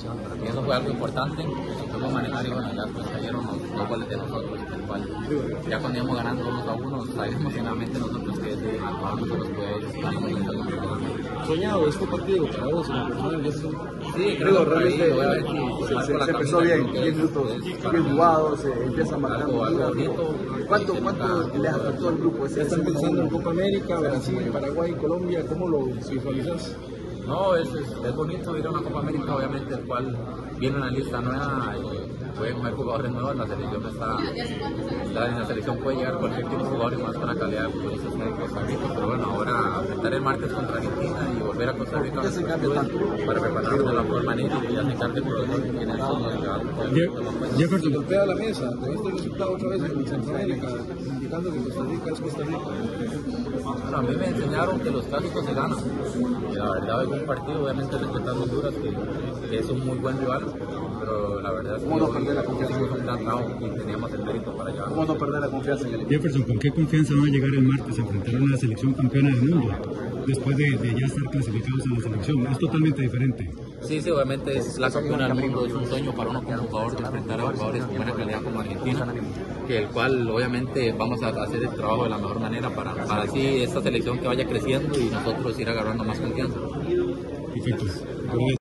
Y eso fue algo importante, que supimos manejar y bueno, ya después cayeron los 2 goles de nosotros, el cual ya cuando íbamos ganando 2-1, sabíamos finalmente nosotros que ese jugador no se los puede soñado este partido para vos en la personal. Sí, creo que realmente se empezó bien, 10 minutos bien jugados, se empieza marcando algo bonito. ¿Cuánto le afectó al grupo? Ya están pensando en Copa América, Brasil, Paraguay, Colombia, ¿cómo lo visualizas? No, es bonito ir a una Copa América, obviamente, el cual viene una lista nueva y pueden haber jugadores nuevos. La selección en la selección puede llegar cualquier tipo de jugador y más con la calidad de futbolistas que hay en Costa Rica. Pero bueno, ahora enfrentar el martes contra Argentina y volver a Costa Rica para prepararnos de la mejor manera y ya se encargue por los goles que en Jefferson golpea la mesa, de este resultado otra vez en Centroamérica, indicando que Costa Rica es Costa Rica. Bueno, a mí me enseñaron que los clásicos se ganan. Y la verdad, es un partido, obviamente, respetando Honduras, que es un muy buen rival, pero la verdad es que no perder la confianza y teníamos el mérito para allá. ¿Cómo no perder la confianza en el equipo? Jefferson, ¿con qué confianza van a llegar el martes a enfrentar a una selección campeona del mundo? Después de ya estar clasificados a la selección, es totalmente diferente. Sí, obviamente es la campeona del mundo, es un sueño para uno como jugador de enfrentar a jugadores de buena calidad como Argentina, que el cual obviamente vamos a hacer el trabajo de la mejor manera para así esta selección que vaya creciendo y nosotros ir agarrando más confianza. Perfecto.